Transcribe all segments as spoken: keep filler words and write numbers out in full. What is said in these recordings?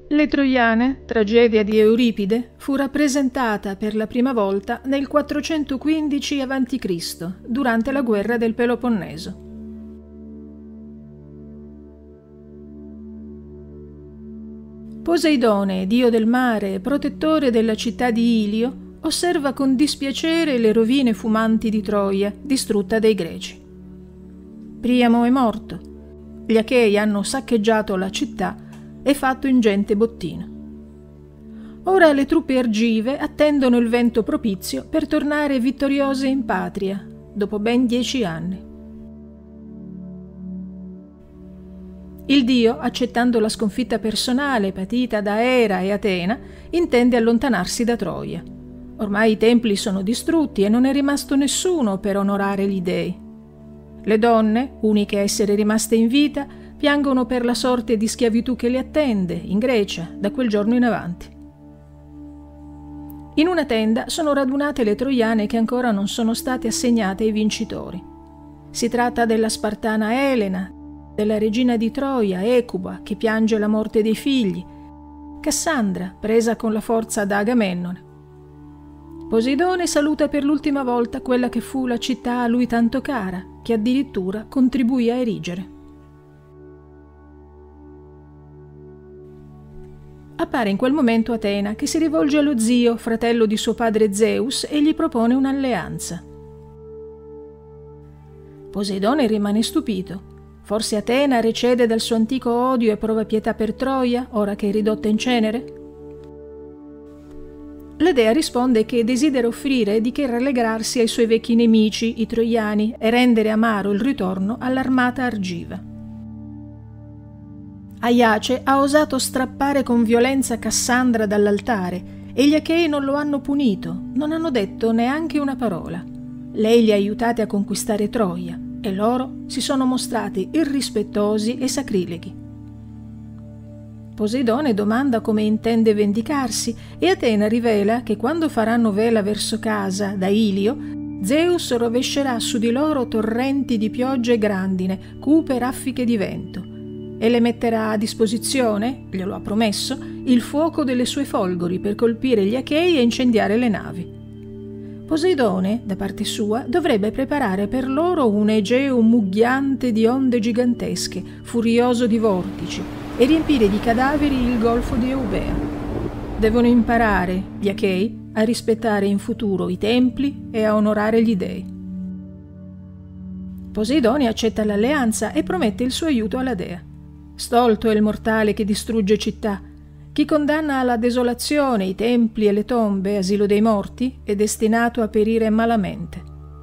Le Troiane, tragedia di Euripide, fu rappresentata per la prima volta nel quattrocentoquindici avanti Cristo, durante la guerra del Peloponneso. Poseidone, dio del mare e protettore della città di Ilio, osserva con dispiacere le rovine fumanti di Troia, distrutta dai Greci. Priamo è morto. Gli Achei hanno saccheggiato la città e fatto ingente bottino. Ora le truppe argive attendono il vento propizio per tornare vittoriose in patria, dopo ben dieci anni. Il dio, accettando la sconfitta personale patita da Era e Atena, intende allontanarsi da Troia. Ormai i templi sono distrutti e non è rimasto nessuno per onorare gli dei. Le donne, uniche a essere rimaste in vita, piangono per la sorte di schiavitù che le attende in Grecia da quel giorno in avanti. In una tenda sono radunate le troiane che ancora non sono state assegnate ai vincitori. Si tratta della spartana Elena, della regina di Troia, Ecuba, che piange la morte dei figli, Cassandra, presa con la forza da Agamennone. Poseidone saluta per l'ultima volta quella che fu la città a lui tanto cara, che addirittura contribuì a erigere. Appare in quel momento Atena, che si rivolge allo zio, fratello di suo padre Zeus, e gli propone un'alleanza. Poseidone rimane stupito. Forse Atena recede dal suo antico odio e prova pietà per Troia, ora che è ridotta in cenere? La dea risponde che desidera offrire di che rallegrarsi ai suoi vecchi nemici, i troiani, e rendere amaro il ritorno all'armata argiva. Aiace ha osato strappare con violenza Cassandra dall'altare e gli Achei non lo hanno punito, non hanno detto neanche una parola. Lei li ha aiutati a conquistare Troia e loro si sono mostrati irrispettosi e sacrileghi. Poseidone domanda come intende vendicarsi e Atena rivela che quando faranno vela verso casa da Ilio, Zeus rovescerà su di loro torrenti di pioggia e grandine, cupe raffiche di vento, e le metterà a disposizione, glielo ha promesso, il fuoco delle sue folgori per colpire gli Achei e incendiare le navi. Poseidone, da parte sua, dovrebbe preparare per loro un Egeo mugghiante di onde gigantesche, furioso di vortici, e riempire di cadaveri il golfo di Eubea. Devono imparare, gli Achei, a rispettare in futuro i templi e a onorare gli dei. Poseidone accetta l'alleanza e promette il suo aiuto alla dea. Stolto è il mortale che distrugge città. Chi condanna alla desolazione i templi e le tombe, asilo dei morti, è destinato a perire malamente.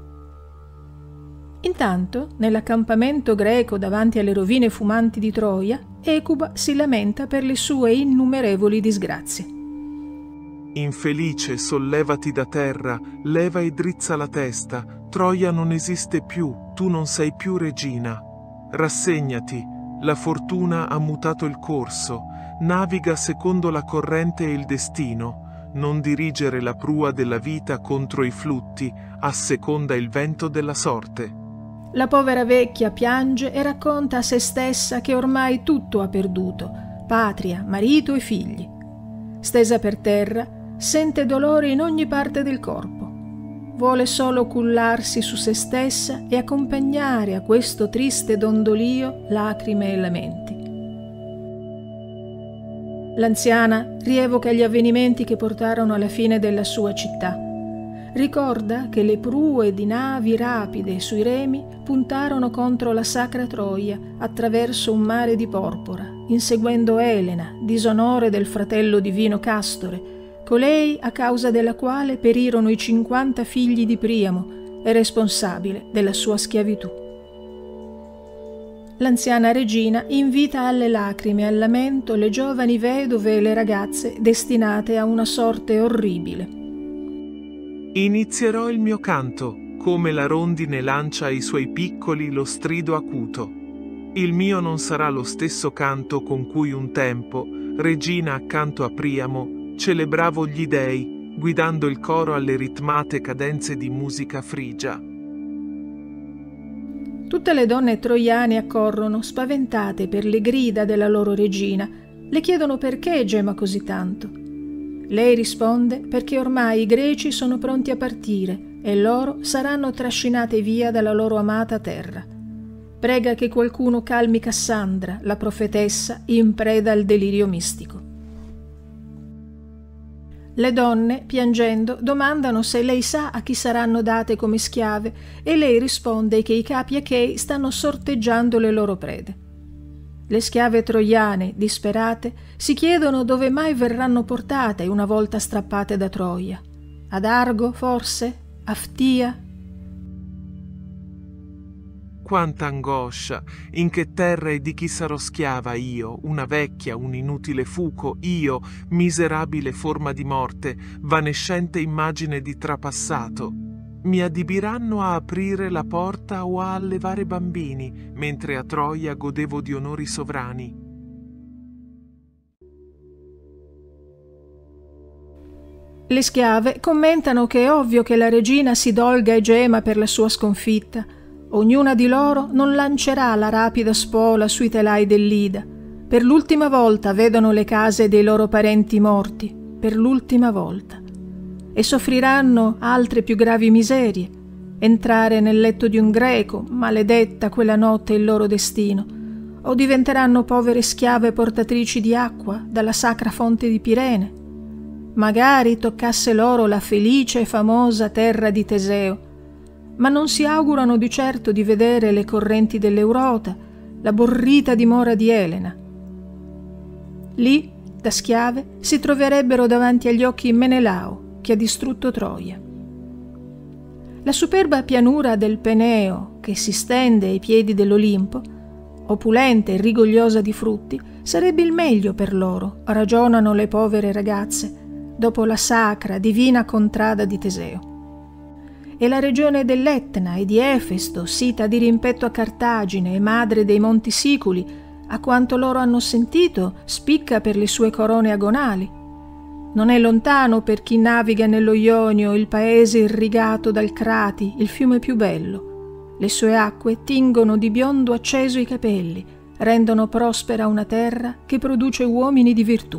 Intanto, nell'accampamento greco davanti alle rovine fumanti di Troia, Ecuba si lamenta per le sue innumerevoli disgrazie. Infelice, sollevati da terra, leva e drizza la testa. Troia non esiste più, tu non sei più regina. Rassegnati. La fortuna ha mutato il corso, naviga secondo la corrente e il destino, non dirigere la prua della vita contro i flutti, asseconda il vento della sorte. La povera vecchia piange e racconta a se stessa che ormai tutto ha perduto, patria, marito e figli. Stesa per terra, sente dolore in ogni parte del corpo. Vuole solo cullarsi su se stessa e accompagnare a questo triste dondolio lacrime e lamenti. L'anziana rievoca gli avvenimenti che portarono alla fine della sua città. Ricorda che le prue di navi rapide sui remi puntarono contro la sacra Troia attraverso un mare di porpora, inseguendo Elena, disonore del fratello divino Castore, colei a causa della quale perirono i cinquanta figli di Priamo e responsabile della sua schiavitù. L'anziana regina invita alle lacrime e al lamento le giovani vedove e le ragazze destinate a una sorte orribile. Inizierò il mio canto, come la rondine lancia ai suoi piccoli lo strido acuto. Il mio non sarà lo stesso canto con cui un tempo, regina accanto a Priamo, celebravo gli dei, guidando il coro alle ritmate cadenze di musica frigia. Tutte le donne troiane accorrono, spaventate per le grida della loro regina, Le chiedono perché gema così tanto. Lei risponde perché ormai i greci sono pronti a partire e loro saranno trascinate via dalla loro amata terra. Prega che qualcuno calmi Cassandra, la profetessa, in preda al delirio mistico. Le donne, piangendo, domandano se lei sa a chi saranno date come schiave e lei risponde che i capi achei stanno sorteggiando le loro prede. Le schiave troiane, disperate, si chiedono dove mai verranno portate una volta strappate da Troia. Ad Argo, forse? A Ftia? Quanta angoscia! In che terra e di chi sarò schiava io, una vecchia, un inutile fuco, io, miserabile forma di morte, vanescente immagine di trapassato? Mi adibiranno a aprire la porta o a allevare bambini, mentre a Troia godevo di onori sovrani. Le schiave commentano che è ovvio che la regina si dolga e gema per la sua sconfitta. Ognuna di loro non lancerà la rapida spola sui telai dell'Ida. Per l'ultima volta vedono le case dei loro parenti morti, per l'ultima volta. E soffriranno altre più gravi miserie. Entrare nel letto di un greco, maledetta quella notte il loro destino. O diventeranno povere schiave portatrici di acqua dalla sacra fonte di Pirene. Magari toccasse loro la felice e famosa terra di Teseo, ma non si augurano di certo di vedere le correnti dell'Eurota, la borrita dimora di Elena. Lì, da schiave, si troverebbero davanti agli occhi Menelao, che ha distrutto Troia. La superba pianura del Peneo, che si stende ai piedi dell'Olimpo, opulenta e rigogliosa di frutti, sarebbe il meglio per loro, ragionano le povere ragazze, dopo la sacra, divina contrada di Teseo. E la regione dell'Etna e di Efesto, sita di rimpetto a Cartagine e madre dei monti Siculi, a quanto loro hanno sentito, spicca per le sue corone agonali. Non è lontano per chi naviga nello Ionio il paese irrigato dal Crati, il fiume più bello. Le sue acque tingono di biondo acceso i capelli, rendono prospera una terra che produce uomini di virtù.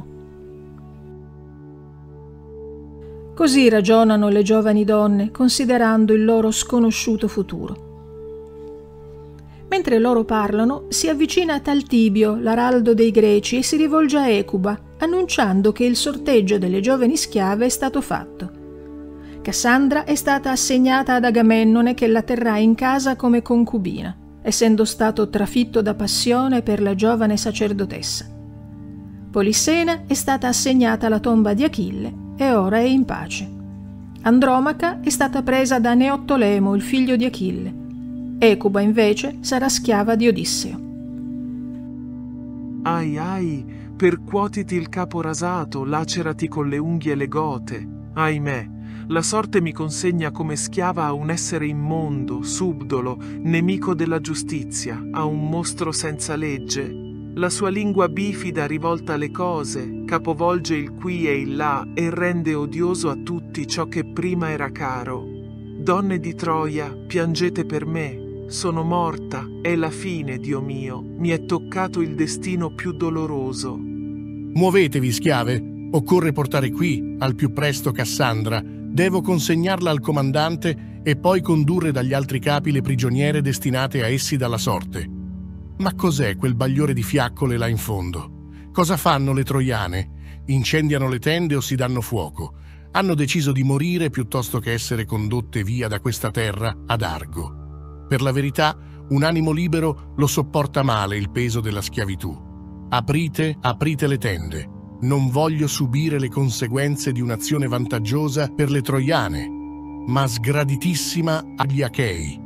Così ragionano le giovani donne, considerando il loro sconosciuto futuro. Mentre loro parlano, si avvicina Taltibio, l'araldo dei Greci, e si rivolge a Ecuba, annunciando che il sorteggio delle giovani schiave è stato fatto. Cassandra è stata assegnata ad Agamennone, che la terrà in casa come concubina, essendo stato trafitto da passione per la giovane sacerdotessa. Polissena è stata assegnata alla tomba di Achille e ora è in pace. Andromaca è stata presa da Neottolemo, il figlio di Achille. Ecuba, invece, sarà schiava di Odisseo. Ai ai, percuotiti il capo rasato, lacerati con le unghie le gote. Ahimè, la sorte mi consegna come schiava a un essere immondo, subdolo, nemico della giustizia, a un mostro senza legge. La sua lingua bifida rivolta le cose, capovolge il qui e il là e rende odioso a tutti ciò che prima era caro. Donne di Troia, piangete per me, sono morta, è la fine, Dio mio, mi è toccato il destino più doloroso. Muovetevi, schiave, occorre portare qui, al più presto, Cassandra, devo consegnarla al comandante e poi condurre dagli altri capi le prigioniere destinate a essi dalla sorte. Ma cos'è quel bagliore di fiaccole là in fondo? Cosa fanno le troiane? Incendiano le tende o si danno fuoco? Hanno deciso di morire piuttosto che essere condotte via da questa terra ad Argo. Per la verità, un animo libero lo sopporta male il peso della schiavitù. Aprite, aprite le tende. Non voglio subire le conseguenze di un'azione vantaggiosa per le troiane, ma sgraditissima agli Achei.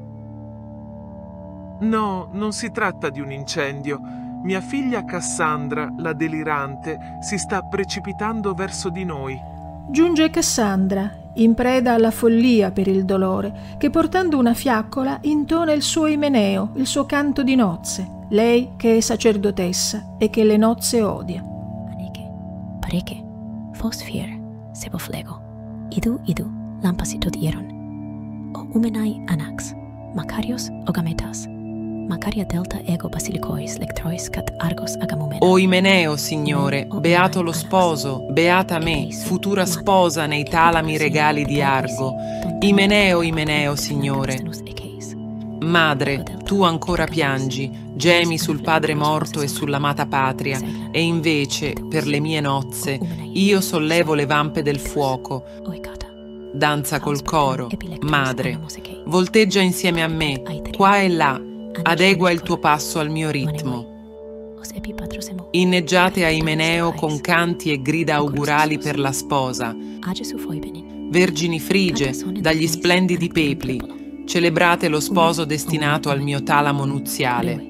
No, non si tratta di un incendio. Mia figlia Cassandra, la delirante, si sta precipitando verso di noi. Giunge Cassandra, in preda alla follia per il dolore, che portando una fiaccola intona il suo imeneo, il suo canto di nozze, lei che è sacerdotessa e che le nozze odia. Anike, pareke, fosfir, seboflego, idu idu, lampasitot ieron, o umenai anax, Makarios o Gametas, Macaria delta ego basilikois lectrois cat argos agamumena. O Imeneo, Signore, beato lo sposo, beata me, futura sposa nei talami regali di Argo. Imeneo, Imeneo, Signore. Madre, tu ancora piangi, gemi sul padre morto e sull'amata patria, e invece, per le mie nozze, io sollevo le vampe del fuoco. Danza col coro, madre, volteggia insieme a me, qua e là, adegua il tuo passo al mio ritmo. Inneggiate a Imeneo con canti e grida augurali per la sposa. Vergini frigie, dagli splendidi pepli, celebrate lo sposo destinato al mio talamo nuziale.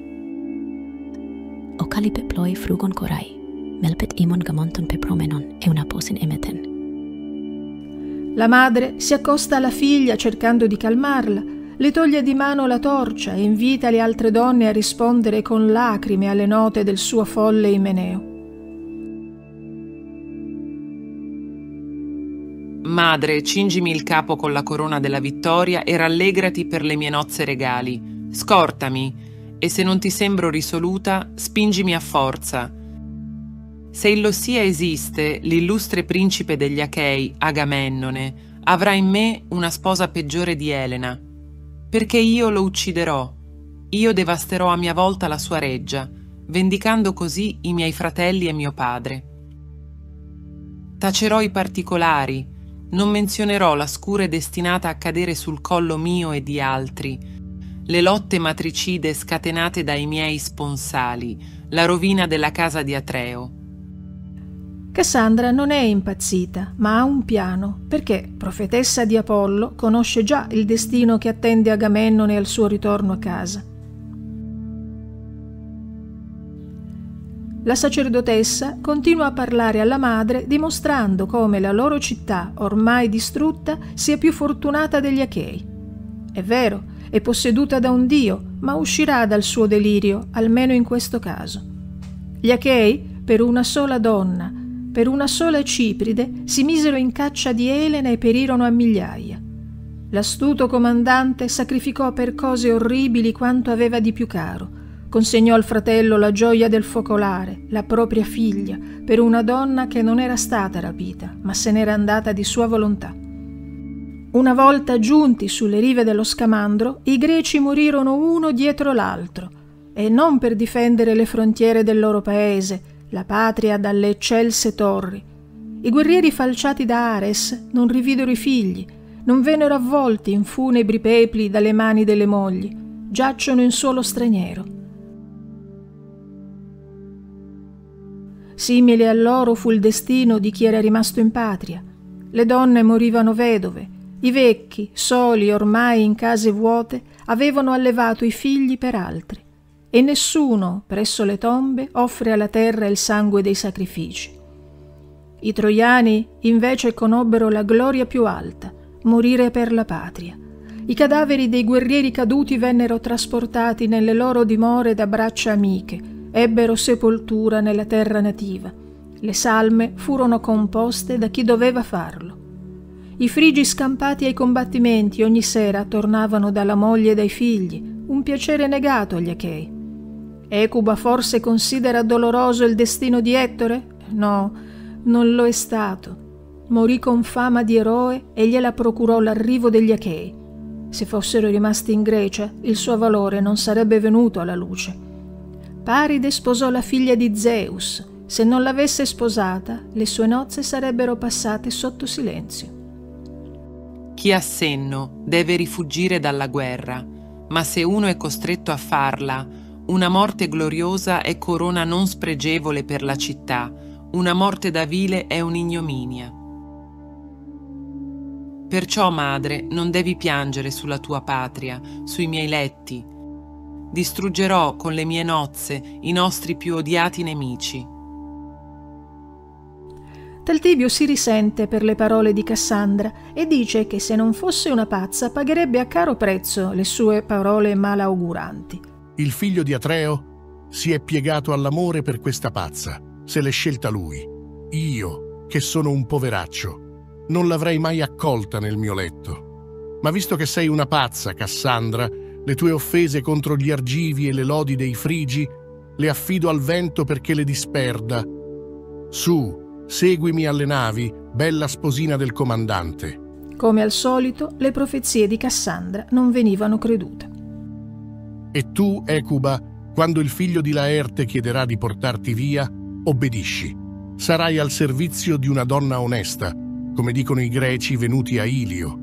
O calipe ploi frugon corai, melpet imon gamonton pepromenon e una posin emeten. La madre si accosta alla figlia cercando di calmarla, le toglie di mano la torcia e invita le altre donne a rispondere con lacrime alle note del suo folle Imeneo. Madre, cingimi il capo con la corona della vittoria e rallegrati per le mie nozze regali. Scortami, e se non ti sembro risoluta, spingimi a forza. Se il Lossia esiste, l'illustre principe degli Achei, Agamennone, avrà in me una sposa peggiore di Elena, perché io lo ucciderò. Io devasterò a mia volta la sua reggia, vendicando così i miei fratelli e mio padre. Tacerò i particolari, non menzionerò la scure destinata a cadere sul collo mio e di altri, le lotte matricide scatenate dai miei sponsali, la rovina della casa di Atreo. Cassandra non è impazzita, ma ha un piano, perché, profetessa di Apollo, conosce già il destino che attende Agamennone al suo ritorno a casa. La sacerdotessa continua a parlare alla madre dimostrando come la loro città, ormai distrutta, sia più fortunata degli Achei. È vero, è posseduta da un dio, ma uscirà dal suo delirio, almeno in questo caso. Gli Achei, per una sola donna, per una sola Cipride, si misero in caccia di Elena e perirono a migliaia. L'astuto comandante sacrificò per cose orribili quanto aveva di più caro. Consegnò al fratello la gioia del focolare, la propria figlia, per una donna che non era stata rapita, ma se n'era andata di sua volontà. Una volta giunti sulle rive dello Scamandro, i greci morirono uno dietro l'altro, e non per difendere le frontiere del loro paese, la patria dalle eccelse torri. I guerrieri falciati da Ares non rividero i figli, non vennero avvolti in funebri pepli dalle mani delle mogli, giacciono in suolo straniero. Simile a loro fu il destino di chi era rimasto in patria. Le donne morivano vedove, i vecchi, soli ormai in case vuote, avevano allevato i figli per altri. E nessuno, presso le tombe, offre alla terra il sangue dei sacrifici. I troiani invece conobbero la gloria più alta, morire per la patria. I cadaveri dei guerrieri caduti vennero trasportati nelle loro dimore da braccia amiche, ebbero sepoltura nella terra nativa. Le salme furono composte da chi doveva farlo. I frigi scampati ai combattimenti ogni sera tornavano dalla moglie e dai figli, un piacere negato agli Achei. Ecuba forse considera doloroso il destino di Ettore? No, non lo è stato. Morì con fama di eroe e gliela procurò l'arrivo degli Achei. Se fossero rimasti in Grecia, il suo valore non sarebbe venuto alla luce. Paride sposò la figlia di Zeus. Se non l'avesse sposata, le sue nozze sarebbero passate sotto silenzio. Chi ha senno deve rifuggire dalla guerra, ma se uno è costretto a farla, una morte gloriosa è corona non spregevole per la città, una morte da vile è un'ignominia. Perciò, madre, non devi piangere sulla tua patria, sui miei letti. Distruggerò con le mie nozze i nostri più odiati nemici. Taltibio si risente per le parole di Cassandra e dice che se non fosse una pazza pagherebbe a caro prezzo le sue parole malauguranti. Il figlio di Atreo si è piegato all'amore per questa pazza, se l'è scelta lui. Io, che sono un poveraccio, non l'avrei mai accolta nel mio letto. Ma visto che sei una pazza, Cassandra, Le tue offese contro gli Argivi e le lodi dei Frigi le affido al vento perché le disperda. Su, seguimi alle navi, bella sposina del comandante. Come al solito, le profezie di Cassandra non venivano credute. E tu, Ecuba, quando il figlio di Laerte chiederà di portarti via, obbedisci. Sarai al servizio di una donna onesta, come dicono i greci venuti a Ilio.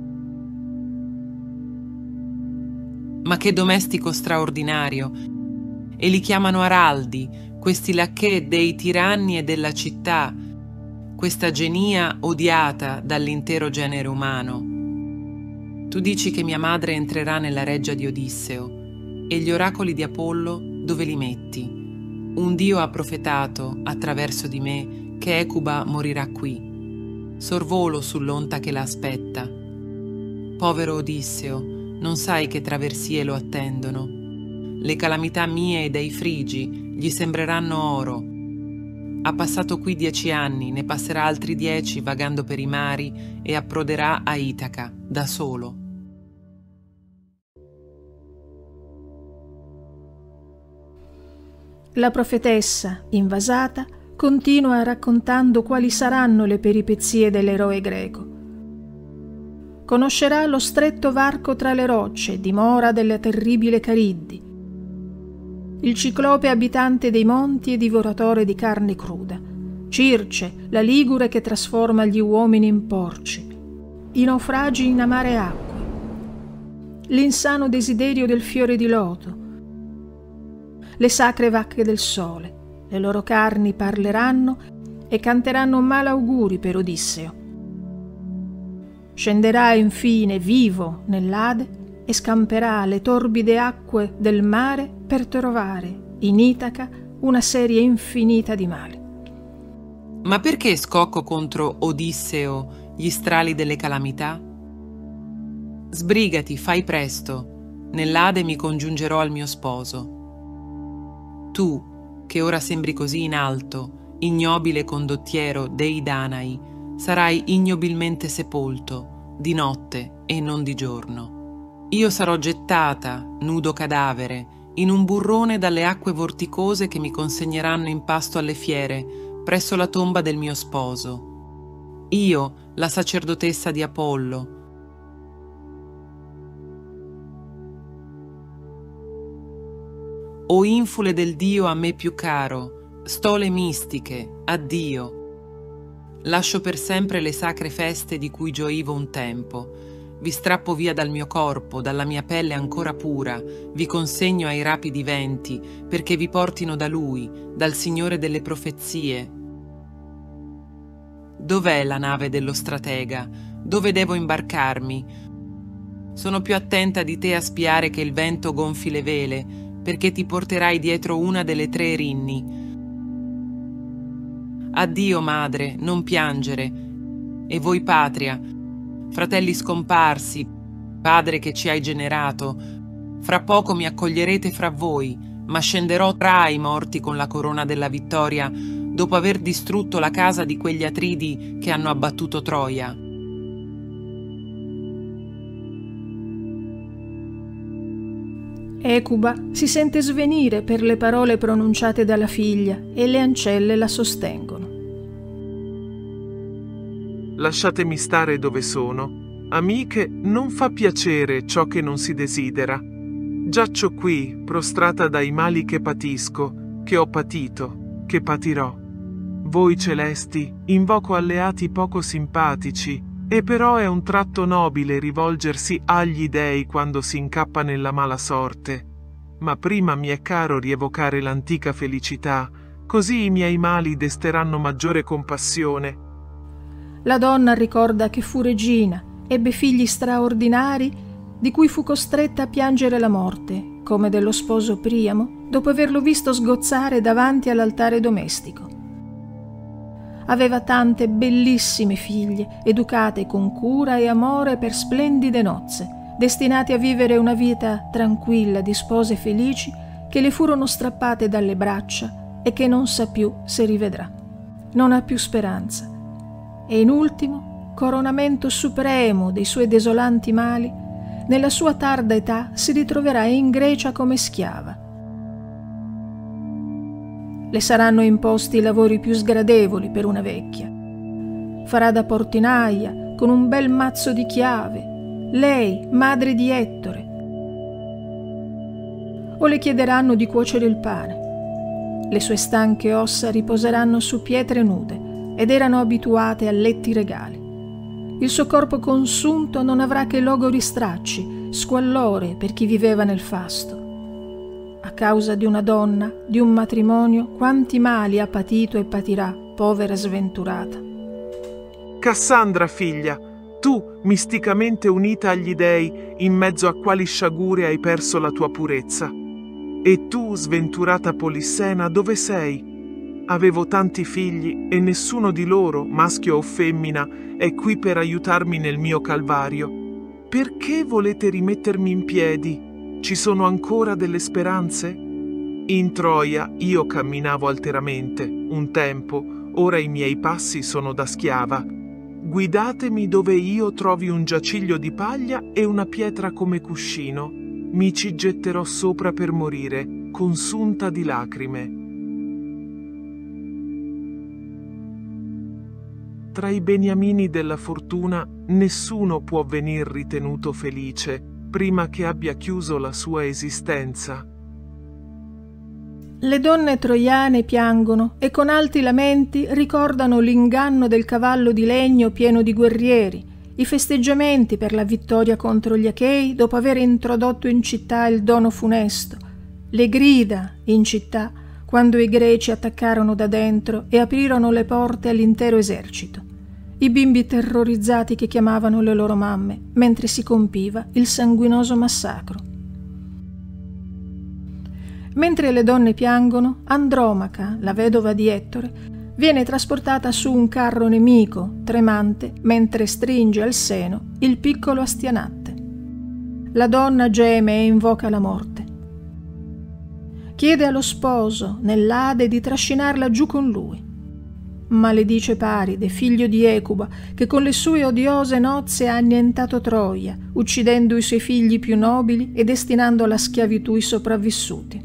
Ma che domestico straordinario! E li chiamano araldi, questi lacchè dei tiranni e della città, questa genia odiata dall'intero genere umano. Tu dici che mia madre entrerà nella reggia di Odisseo, e gli oracoli di Apollo dove li metti? Un dio ha profetato, attraverso di me, che Ecuba morirà qui. Sorvolo sull'onta che la aspetta. Povero Odisseo, non sai che traversie lo attendono. Le calamità mie e dei Frigi gli sembreranno oro. Ha passato qui dieci anni, ne passerà altri dieci vagando per i mari e approderà a Itaca, da solo. La profetessa, invasata, continua raccontando quali saranno le peripezie dell'eroe greco. Conoscerà lo stretto varco tra le rocce, dimora della terribile Cariddi, il ciclope abitante dei monti e divoratore di carne cruda, Circe, la ligure che trasforma gli uomini in porci, i naufragi in amare acque, l'insano desiderio del fiore di loto, le sacre vacche del sole. Le loro carni parleranno e canteranno malauguri per Odisseo. Scenderà infine vivo nell'Ade e scamperà le torbide acque del mare per trovare in Itaca una serie infinita di mali. Ma perché scocco contro Odisseo gli strali delle calamità? Sbrigati, fai presto, nell'Ade mi congiungerò al mio sposo. Tu, che ora sembri così in alto, ignobile condottiero dei Danai, sarai ignobilmente sepolto, di notte e non di giorno. Io sarò gettata, nudo cadavere, in un burrone dalle acque vorticose che mi consegneranno in pasto alle fiere, presso la tomba del mio sposo. Io, la sacerdotessa di Apollo, o infule del dio a me più caro, stole mistiche, addio. Lascio per sempre le sacre feste di cui gioivo un tempo. Vi strappo via dal mio corpo, dalla mia pelle ancora pura, vi consegno ai rapidi venti, perché vi portino da lui, dal Signore delle profezie. Dov'è la nave dello stratega? Dove devo imbarcarmi? Sono più attenta di te a spiare che il vento gonfi le vele, perché ti porterai dietro una delle tre Erinni. Addio, madre, non piangere. E voi, patria, fratelli scomparsi, padre che ci hai generato, fra poco mi accoglierete fra voi, ma scenderò tra i morti con la corona della vittoria, dopo aver distrutto la casa di quegli Atridi che hanno abbattuto Troia. Ecuba si sente svenire per le parole pronunciate dalla figlia e le ancelle la sostengono. Lasciatemi stare dove sono. Amiche, non fa piacere ciò che non si desidera. Giaccio qui, prostrata dai mali che patisco, che ho patito, che patirò. Voi celesti, invoco alleati poco simpatici, e però è un tratto nobile rivolgersi agli dei quando si incappa nella mala sorte. Ma prima mi è caro rievocare l'antica felicità, così i miei mali desteranno maggiore compassione. La donna ricorda che fu regina, ebbe figli straordinari, di cui fu costretta a piangere la morte, come dello sposo Priamo, dopo averlo visto sgozzare davanti all'altare domestico. Aveva tante bellissime figlie, educate con cura e amore per splendide nozze, destinate a vivere una vita tranquilla di spose felici che le furono strappate dalle braccia e che non sa più se rivedrà. Non ha più speranza. E in ultimo, coronamento supremo dei suoi desolanti mali, nella sua tarda età si ritroverà in Grecia come schiava. Le saranno imposti i lavori più sgradevoli per una vecchia. Farà da portinaia con un bel mazzo di chiave, lei, madre di Ettore. O le chiederanno di cuocere il pane. Le sue stanche ossa riposeranno su pietre nude ed erano abituate a letti regali. Il suo corpo consunto non avrà che logori stracci, squallore per chi viveva nel fasto. A causa di una donna, di un matrimonio, quanti mali ha patito e patirà, povera sventurata. Cassandra, figlia, tu, misticamente unita agli dei, in mezzo a quali sciagure hai perso la tua purezza? E tu, sventurata Polissena, dove sei? Avevo tanti figli e nessuno di loro, maschio o femmina, è qui per aiutarmi nel mio calvario. Perché volete rimettermi in piedi? Ci sono ancora delle speranze? In Troia io camminavo alteramente, un tempo, ora i miei passi sono da schiava. Guidatemi dove io trovi un giaciglio di paglia e una pietra come cuscino. Mi ci getterò sopra per morire, consunta di lacrime. Tra i beniamini della fortuna nessuno può venir ritenuto felice prima che abbia chiuso la sua esistenza. Le donne troiane piangono e con alti lamenti ricordano l'inganno del cavallo di legno pieno di guerrieri, i festeggiamenti per la vittoria contro gli Achei dopo aver introdotto in città il dono funesto, le grida in città quando i greci attaccarono da dentro e aprirono le porte all'intero esercito, i bimbi terrorizzati che chiamavano le loro mamme mentre si compiva il sanguinoso massacro. Mentre le donne piangono, Andromaca, la vedova di Ettore, viene trasportata su un carro nemico, tremante, mentre stringe al seno il piccolo Astianatte. La donna geme e invoca la morte. Chiede allo sposo, nell'Ade, di trascinarla giù con lui. Maledice Paride, figlio di Ecuba, che con le sue odiose nozze ha annientato Troia, uccidendo i suoi figli più nobili e destinando alla schiavitù i sopravvissuti.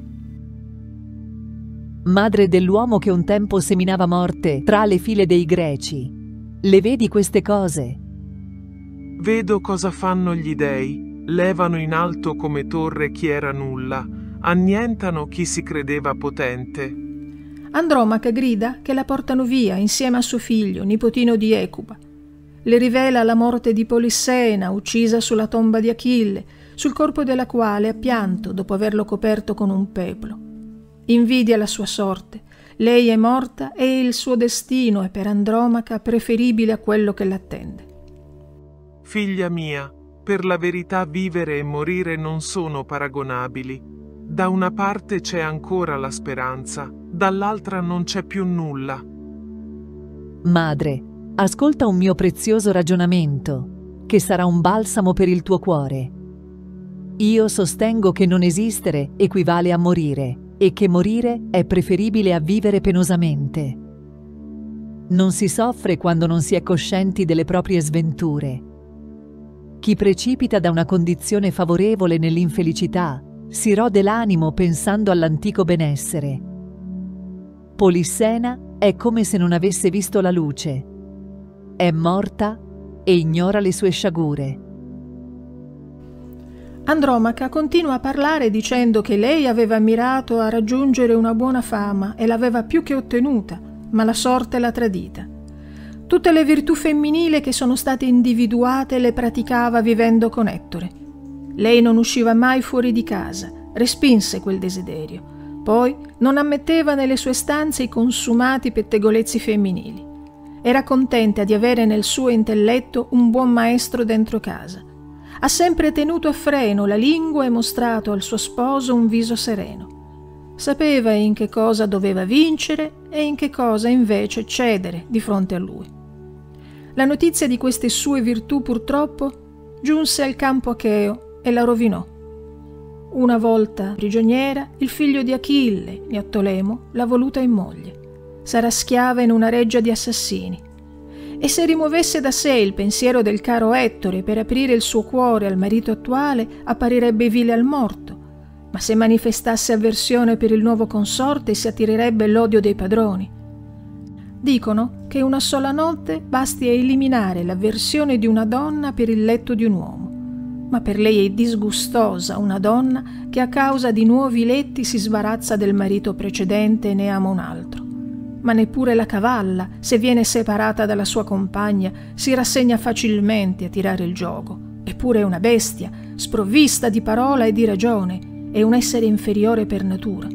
Madre dell'uomo che un tempo seminava morte tra le file dei Greci, le vedi queste cose? Vedo cosa fanno gli dei, levano in alto come torre chi era nulla, annientano chi si credeva potente. Andromaca grida che la portano via insieme a suo figlio, nipotino di Ecuba. Le rivela la morte di Polissena, uccisa sulla tomba di Achille, sul corpo della quale ha pianto dopo averlo coperto con un peplo. Invidia la sua sorte. Lei è morta e il suo destino è per Andromaca preferibile a quello che l'attende. Figlia mia, per la verità vivere e morire non sono paragonabili. Da una parte c'è ancora la speranza, dall'altra non c'è più nulla. Madre, ascolta un mio prezioso ragionamento, che sarà un balsamo per il tuo cuore. Io sostengo che non esistere equivale a morire, e che morire è preferibile a vivere penosamente. Non si soffre quando non si è coscienti delle proprie sventure. Chi precipita da una condizione favorevole nell'infelicità si rode l'animo pensando all'antico benessere. Polissena è come se non avesse visto la luce. È morta e ignora le sue sciagure. Andromaca continua a parlare dicendo che lei aveva mirato a raggiungere una buona fama e l'aveva più che ottenuta, ma la sorte l'ha tradita. Tutte le virtù femminili che sono state individuate le praticava vivendo con Ettore. Lei non usciva mai fuori di casa, respinse quel desiderio. Poi non ammetteva nelle sue stanze i consumati pettegolezzi femminili. Era contenta di avere nel suo intelletto un buon maestro dentro casa. Ha sempre tenuto a freno la lingua e mostrato al suo sposo un viso sereno. Sapeva in che cosa doveva vincere e in che cosa invece cedere di fronte a lui. La notizia di queste sue virtù purtroppo giunse al campo acheo e la rovinò. Una volta prigioniera, il figlio di Achille, Neottolemo, l'ha voluta in moglie. Sarà schiava in una reggia di assassini. E se rimuovesse da sé il pensiero del caro Ettore per aprire il suo cuore al marito attuale, apparirebbe vile al morto, ma se manifestasse avversione per il nuovo consorte si attirerebbe l'odio dei padroni. Dicono che una sola notte basti a eliminare l'avversione di una donna per il letto di un uomo, ma per lei è disgustosa una donna che a causa di nuovi letti si sbarazza del marito precedente e ne ama un altro. Ma neppure la cavalla, se viene separata dalla sua compagna, si rassegna facilmente a tirare il giogo. Eppure è una bestia, sprovvista di parola e di ragione, è un essere inferiore per natura.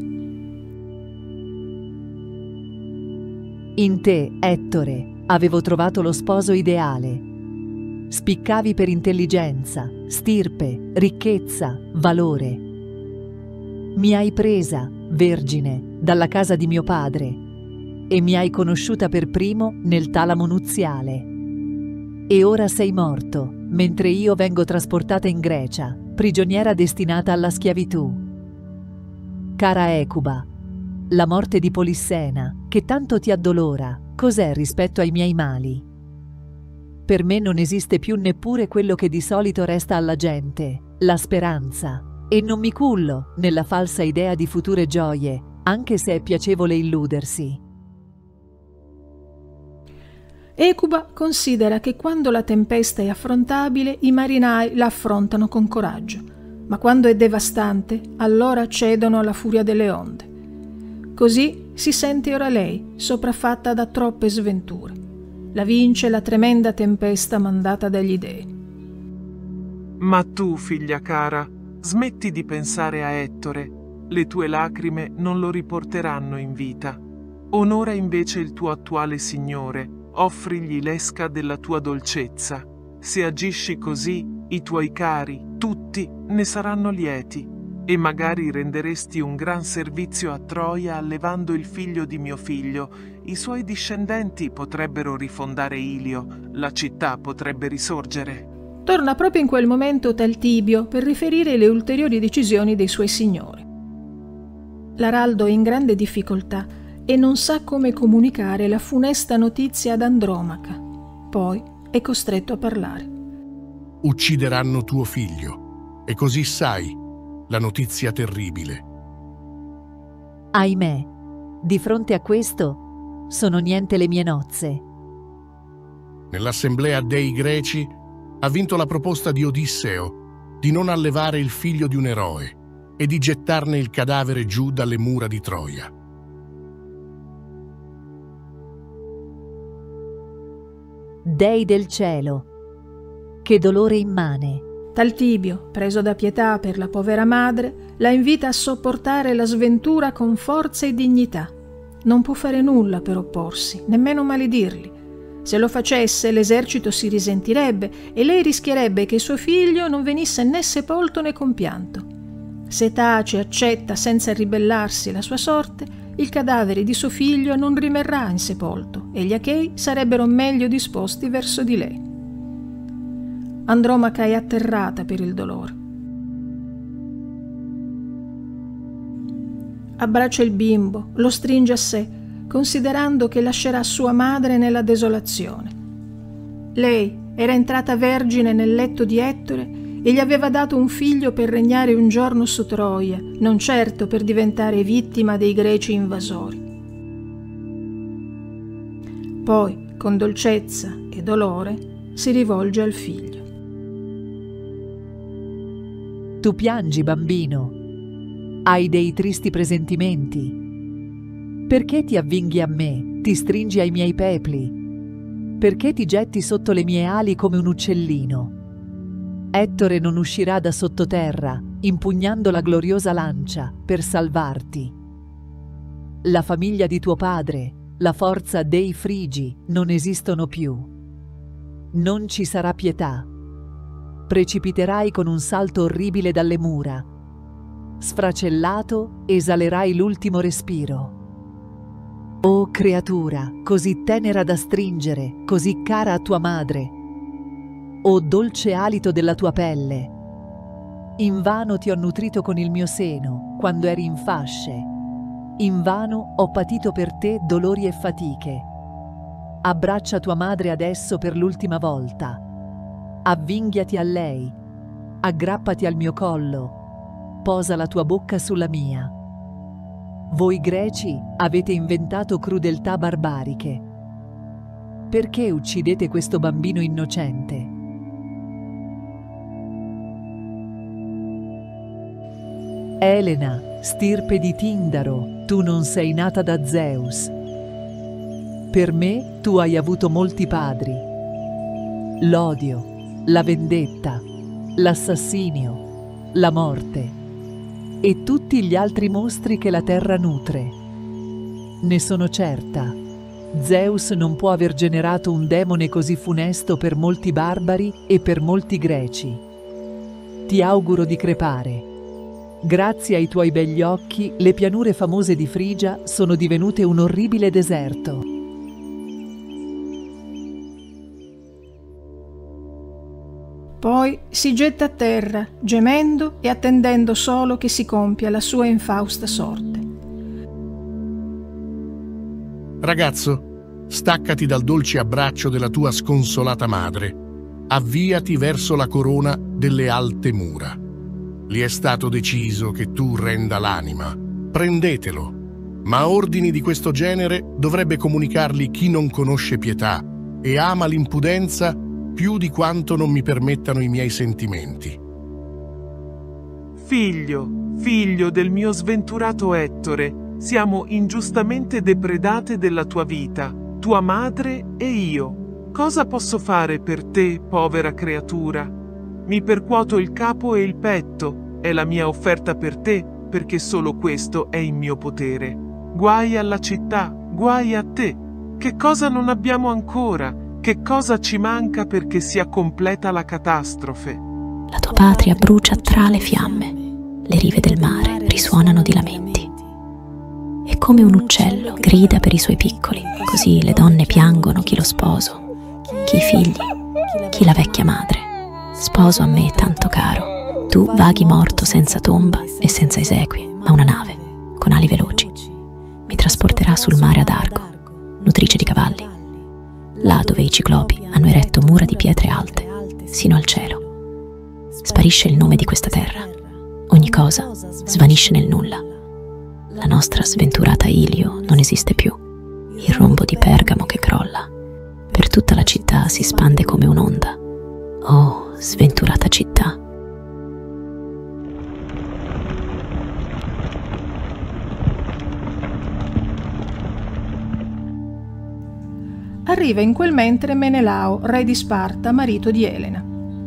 In te, Ettore, avevo trovato lo sposo ideale. Spiccavi per intelligenza, stirpe, ricchezza, valore. Mi hai presa, vergine, dalla casa di mio padre, e mi hai conosciuta per primo nel talamo nuziale. E ora sei morto, mentre io vengo trasportata in Grecia, prigioniera destinata alla schiavitù. Cara Ecuba, la morte di Polissena, che tanto ti addolora, cos'è rispetto ai miei mali? Per me non esiste più neppure quello che di solito resta alla gente, la speranza, e non mi cullo nella falsa idea di future gioie, anche se è piacevole illudersi. Ecuba considera che quando la tempesta è affrontabile i marinai la affrontano con coraggio, ma quando è devastante allora cedono alla furia delle onde. Così si sente ora lei, sopraffatta da troppe sventure. La vince la tremenda tempesta mandata dagli dei. Ma tu, figlia cara, smetti di pensare a Ettore. Le tue lacrime non lo riporteranno in vita. Onora invece il tuo attuale signore. Offrigli l'esca della tua dolcezza. Se agisci così, i tuoi cari, tutti, ne saranno lieti, e magari renderesti un gran servizio a Troia allevando il figlio di mio figlio. I suoi discendenti potrebbero rifondare Ilio, la città potrebbe risorgere. Torna proprio in quel momento Taltibio per riferire le ulteriori decisioni dei suoi signori. L'araldo è in grande difficoltà e non sa come comunicare la funesta notizia ad Andromaca. Poi è costretto a parlare. Uccideranno tuo figlio, e così sai la notizia terribile. Ahimè, di fronte a questo sono niente le mie nozze. Nell'assemblea dei Greci ha vinto la proposta di Odisseo di non allevare il figlio di un eroe e di gettarne il cadavere giù dalle mura di Troia. Dei del cielo, che dolore immane. Taltibio, preso da pietà per la povera madre, la invita a sopportare la sventura con forza e dignità. Non può fare nulla per opporsi, nemmeno maledirli. Se lo facesse, l'esercito si risentirebbe e lei rischierebbe che suo figlio non venisse né sepolto né compianto. Se tace e accetta senza ribellarsi la sua sorte, il cadavere di suo figlio non rimarrà insepolto e gli Achei sarebbero meglio disposti verso di lei. Andromaca è atterrata per il dolore. Abbraccia il bimbo, lo stringe a sé, considerando che lascerà sua madre nella desolazione. Lei era entrata vergine nel letto di Ettore e gli aveva dato un figlio per regnare un giorno su Troia, non certo per diventare vittima dei greci invasori. Poi, con dolcezza e dolore, si rivolge al figlio. Tu piangi, bambino. Hai dei tristi presentimenti. Perché ti avvinghi a me, ti stringi ai miei pepli? Perché ti getti sotto le mie ali come un uccellino? Ettore non uscirà da sottoterra, impugnando la gloriosa lancia, per salvarti. La famiglia di tuo padre, la forza dei Frigi, non esistono più. Non ci sarà pietà. Precipiterai con un salto orribile dalle mura. Sfracellato, esalerai l'ultimo respiro. O creatura, così tenera da stringere, così cara a tua madre, o dolce alito della tua pelle. Invano ti ho nutrito con il mio seno, quando eri in fasce. Invano ho patito per te dolori e fatiche. Abbraccia tua madre adesso per l'ultima volta. Avvinghiati a lei. Aggrappati al mio collo. Posa la tua bocca sulla mia. Voi greci avete inventato crudeltà barbariche. Perché uccidete questo bambino innocente? Elena, stirpe di Tindaro, tu non sei nata da Zeus. Per me tu hai avuto molti padri. L'odio, la vendetta, l'assassinio, la morte e tutti gli altri mostri che la terra nutre. Ne sono certa. Zeus non può aver generato un demone così funesto per molti barbari e per molti greci. Ti auguro di crepare. Grazie ai tuoi begli occhi, le pianure famose di Frigia sono divenute un orribile deserto. Poi si getta a terra, gemendo e attendendo solo che si compia la sua infausta sorte. Ragazzo, staccati dal dolce abbraccio della tua sconsolata madre. Avviati verso la corona delle alte mura. Gli è stato deciso che tu renda l'anima. Prendetelo. Ma a ordini di questo genere dovrebbe comunicarli chi non conosce pietà e ama l'impudenza più di quanto non mi permettano i miei sentimenti. Figlio, figlio del mio sventurato Ettore, siamo ingiustamente depredate della tua vita, tua madre e io. Cosa posso fare per te, povera creatura? Mi percuoto il capo e il petto, è la mia offerta per te, perché solo questo è in mio potere. Guai alla città, guai a te. Che cosa non abbiamo ancora? Che cosa ci manca perché sia completa la catastrofe? La tua patria brucia tra le fiamme, le rive del mare risuonano di lamenti. E come un uccello grida per i suoi piccoli, così le donne piangono chi lo sposo, chi i figli, chi la vecchia madre. Sposo a me tanto caro, tu vaghi morto senza tomba e senza esequie, ma una nave, con ali veloci, mi trasporterà sul mare ad Argo, nutrice di cavalli, là dove i ciclopi hanno eretto mura di pietre alte, sino al cielo. Sparisce il nome di questa terra, ogni cosa svanisce nel nulla. La nostra sventurata Ilio non esiste più, il rombo di Pergamo che crolla, per tutta la città si spande come un'onda. Oh, sventurata città! Arriva in quel mentre Menelao, re di Sparta, marito di Elena.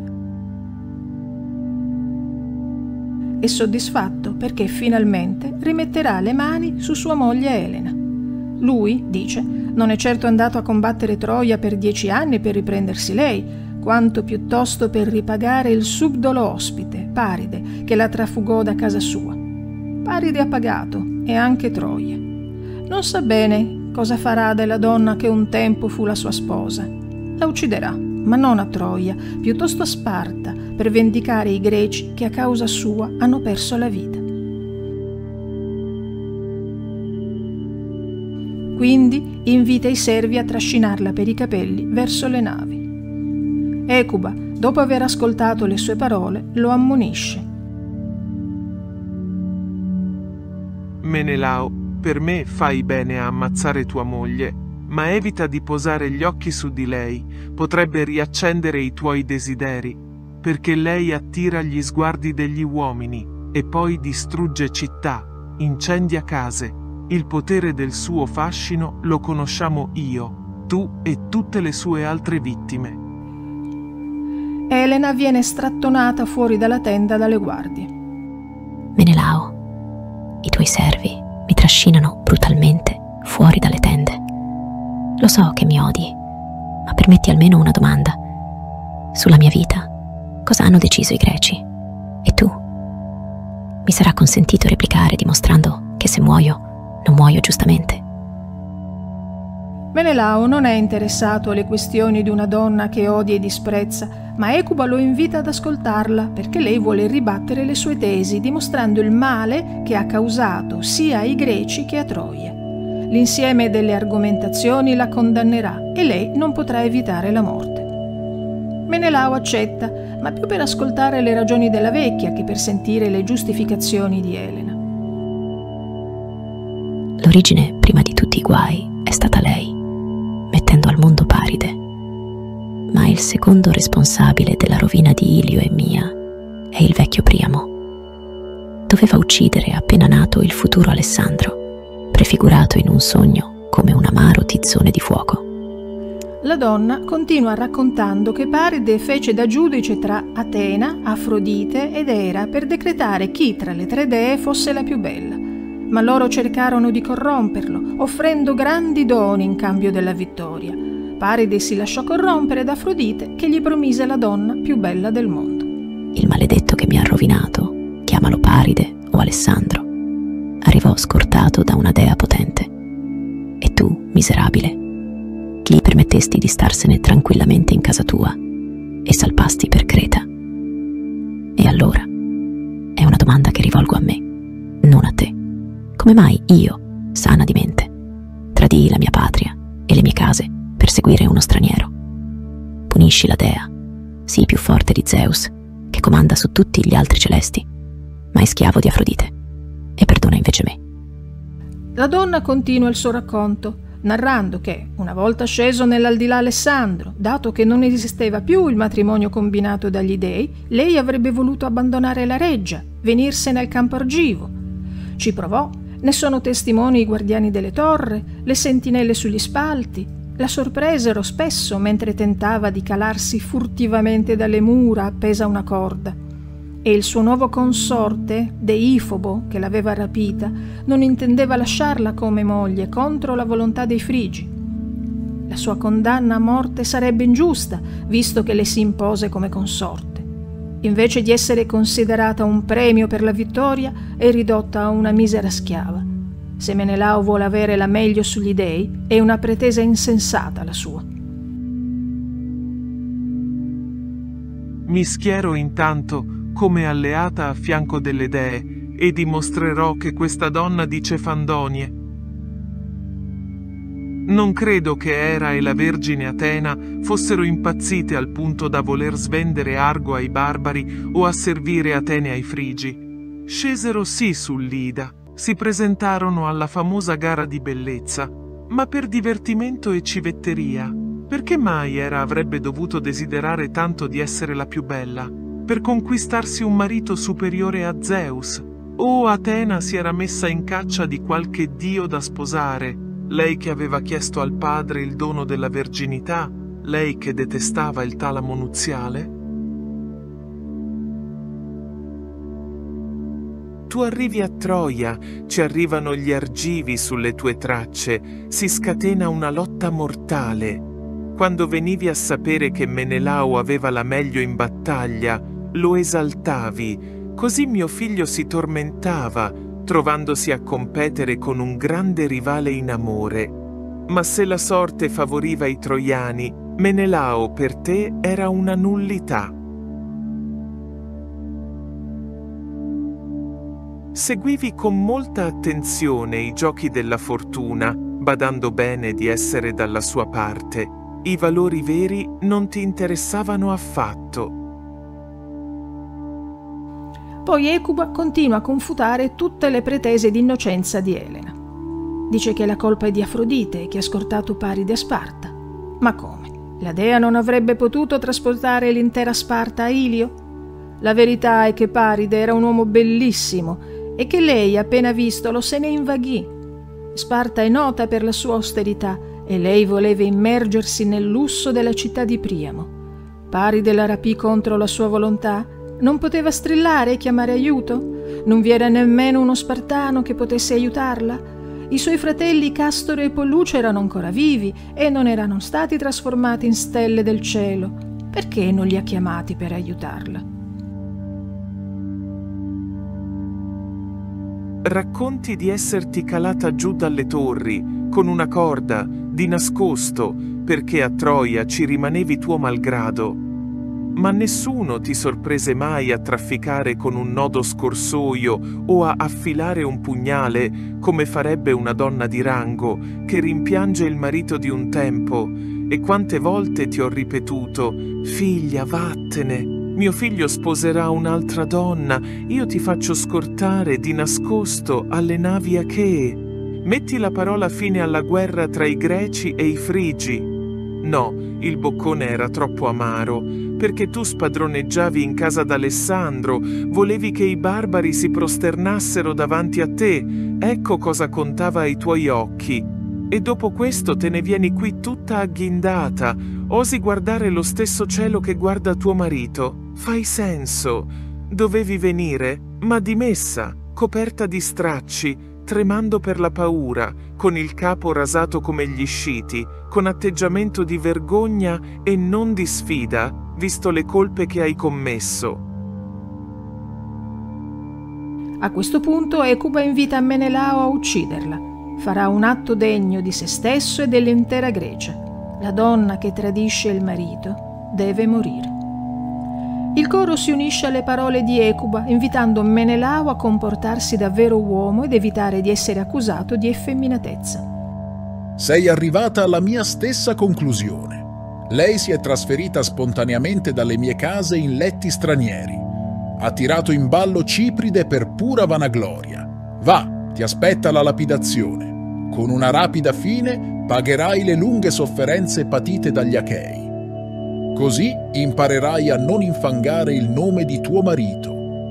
È soddisfatto perché finalmente rimetterà le mani su sua moglie Elena. Lui, dice, non è certo andato a combattere Troia per dieci anni per riprendersi lei, quanto piuttosto per ripagare il subdolo ospite, Paride, che la trafugò da casa sua. Paride ha pagato, e anche Troia. Non sa bene cosa farà della donna che un tempo fu la sua sposa. La ucciderà, ma non a Troia, piuttosto a Sparta, per vendicare i greci che a causa sua hanno perso la vita. Quindi invita i servi a trascinarla per i capelli verso le navi. Ecuba, dopo aver ascoltato le sue parole, lo ammonisce. Menelao, per me fai bene a ammazzare tua moglie, ma evita di posare gli occhi su di lei, potrebbe riaccendere i tuoi desideri, perché lei attira gli sguardi degli uomini e poi distrugge città, incendia case. Il potere del suo fascino lo conosciamo io, tu e tutte le sue altre vittime. Elena viene strattonata fuori dalla tenda dalle guardie. Menelao, i tuoi servi mi trascinano brutalmente fuori dalle tende. Lo so che mi odi, ma permetti almeno una domanda. Sulla mia vita, cosa hanno deciso i greci? E tu? Mi sarà consentito replicare dimostrando che se muoio, non muoio giustamente? Menelao non è interessato alle questioni di una donna che odia e disprezza, ma Ecuba lo invita ad ascoltarla perché lei vuole ribattere le sue tesi, dimostrando il male che ha causato sia ai greci che a Troia. l'insieme delle argomentazioni la condannerà e lei non potrà evitare la morte. Menelao accetta, ma più per ascoltare le ragioni della vecchia che per sentire le giustificazioni di Elena. L'origine, prima di tutti i guai, è stata lei, mettendo al mondo Paride. Ma il secondo responsabile della rovina di Ilio e mia è il vecchio Priamo. Doveva uccidere appena nato il futuro Alessandro, prefigurato in un sogno come un amaro tizzone di fuoco. La donna continua raccontando che Paride fece da giudice tra Atena, Afrodite ed Era per decretare chi tra le tre dee fosse la più bella. Ma loro cercarono di corromperlo, offrendo grandi doni in cambio della vittoria. Paride si lasciò corrompere da Afrodite, che gli promise la donna più bella del mondo. Il maledetto che mi ha rovinato, chiamalo Paride o Alessandro, arrivò scortato da una dea potente. E tu, miserabile, gli permettesti di starsene tranquillamente in casa tua e salpasti per Creta. E allora, è una domanda che rivolgo a me, non a te. Come mai io, sana di mente, tradii la mia patria e le mie case per seguire uno straniero? Punisci la dea, sii più forte di Zeus, che comanda su tutti gli altri celesti, ma è schiavo di Afrodite, e perdona invece me. La donna continua il suo racconto, narrando che, una volta sceso nell'aldilà Alessandro, dato che non esisteva più il matrimonio combinato dagli dei, lei avrebbe voluto abbandonare la reggia, venirsene al campo argivo. Ci provò. Ne sono testimoni i guardiani delle torre, le sentinelle sugli spalti. La sorpresero spesso mentre tentava di calarsi furtivamente dalle mura appesa a una corda. E il suo nuovo consorte, Deifobo, che l'aveva rapita, non intendeva lasciarla come moglie contro la volontà dei frigi. La sua condanna a morte sarebbe ingiusta, visto che le si impose come consorte. Invece di essere considerata un premio per la vittoria, è ridotta a una misera schiava. Se Menelao vuole avere la meglio sugli dei, è una pretesa insensata la sua. Mi schiero intanto come alleata a fianco delle dee e dimostrerò che questa donna dice fandonie. Non credo che Era e la Vergine Atena fossero impazzite al punto da voler svendere Argo ai barbari o asservire Atene ai frigi. Scesero sì sull'Ida, si presentarono alla famosa gara di bellezza, ma per divertimento e civetteria. Perché mai Era avrebbe dovuto desiderare tanto di essere la più bella? Per conquistarsi un marito superiore a Zeus? O Atena si era messa in caccia di qualche dio da sposare? Lei che aveva chiesto al padre il dono della verginità, lei che detestava il talamo nuziale? Tu arrivi a Troia, ci arrivano gli argivi sulle tue tracce, si scatena una lotta mortale. Quando venivi a sapere che Menelao aveva la meglio in battaglia, lo esaltavi, così mio figlio si tormentava, trovandosi a competere con un grande rivale in amore. Ma se la sorte favoriva i troiani, Menelao per te era una nullità. Seguivi con molta attenzione i giochi della fortuna, badando bene di essere dalla sua parte. I valori veri non ti interessavano affatto. Poi Ecuba continua a confutare tutte le pretese di innocenza di Elena. Dice che la colpa è di Afrodite, che ha scortato Paride a Sparta. Ma come? La dea non avrebbe potuto trasportare l'intera Sparta a Ilio? La verità è che Paride era un uomo bellissimo e che lei, appena vistolo, se ne invaghì. Sparta è nota per la sua austerità e lei voleva immergersi nel lusso della città di Priamo. Paride la rapì contro la sua volontà. Non poteva strillare e chiamare aiuto? Non vi era nemmeno uno spartano che potesse aiutarla? I suoi fratelli Castore e Polluce erano ancora vivi e non erano stati trasformati in stelle del cielo. Perché non li ha chiamati per aiutarla? Racconti di esserti calata giù dalle torri, con una corda, di nascosto, perché a Troia ci rimanevi tuo malgrado. ma nessuno ti sorprese mai a trafficare con un nodo scorsoio o a affilare un pugnale come farebbe una donna di rango che rimpiange il marito di un tempo. E quante volte ti ho ripetuto: figlia, vattene, mio figlio sposerà un'altra donna, io ti faccio scortare di nascosto alle navi achee. Metti la parola fine alla guerra tra i greci e i frigi. No, il boccone era troppo amaro, perché tu spadroneggiavi in casa d'Alessandro, volevi che i barbari si prosternassero davanti a te, ecco cosa contava ai tuoi occhi. E dopo questo te ne vieni qui tutta agghindata, osi guardare lo stesso cielo che guarda tuo marito. Fai senso. Dovevi venire, ma dimessa, coperta di stracci, tremando per la paura, con il capo rasato come gli sciti, con atteggiamento di vergogna e non di sfida, visto le colpe che hai commesso. A questo punto Ecuba invita Menelao a ucciderla. Farà un atto degno di se stesso e dell'intera Grecia. La donna che tradisce il marito deve morire. Il coro si unisce alle parole di Ecuba, invitando Menelao a comportarsi da vero uomo ed evitare di essere accusato di effeminatezza. Sei arrivata alla mia stessa conclusione. Lei si è trasferita spontaneamente dalle mie case in letti stranieri. Ha tirato in ballo Cipride per pura vanagloria. Va, ti aspetta la lapidazione. Con una rapida fine pagherai le lunghe sofferenze patite dagli Achei. Così imparerai a non infangare il nome di tuo marito.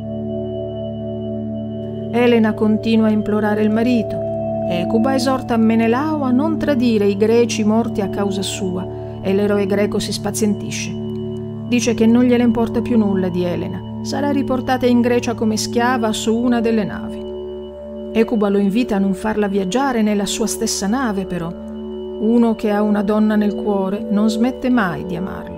Elena continua a implorare il marito. Ecuba esorta Menelao a non tradire i greci morti a causa sua e l'eroe greco si spazientisce. Dice che non gliene importa più nulla di Elena. Sarà riportata in Grecia come schiava su una delle navi. Ecuba lo invita a non farla viaggiare nella sua stessa nave, però. Uno che ha una donna nel cuore non smette mai di amarla.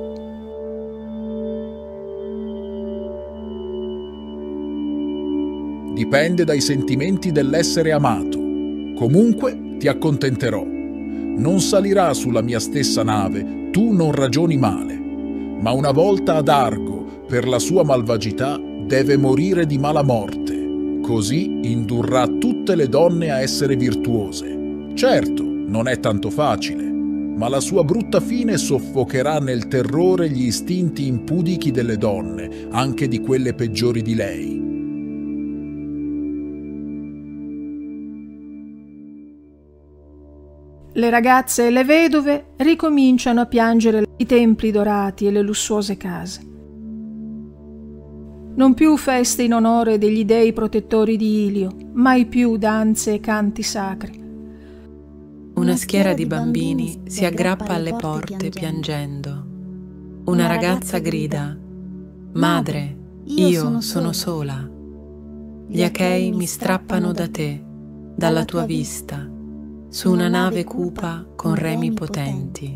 Dipende dai sentimenti dell'essere amato. Comunque ti accontenterò. Non salirà sulla mia stessa nave, tu non ragioni male. Ma una volta ad Argo, per la sua malvagità, deve morire di mala morte. Così indurrà tutte le donne a essere virtuose. Certo, non è tanto facile, ma la sua brutta fine soffocherà nel terrore gli istinti impudichi delle donne, anche di quelle peggiori di lei. Le ragazze e le vedove ricominciano a piangere i templi dorati e le lussuose case. Non più feste in onore degli dei protettori di Ilio, mai più danze e canti sacri. Una schiera di bambini si aggrappa alle porte piangendo. Una ragazza grida: «Madre, io sono sola. Gli Achei mi strappano da te, dalla tua vista, su una nave cupa con remi potenti».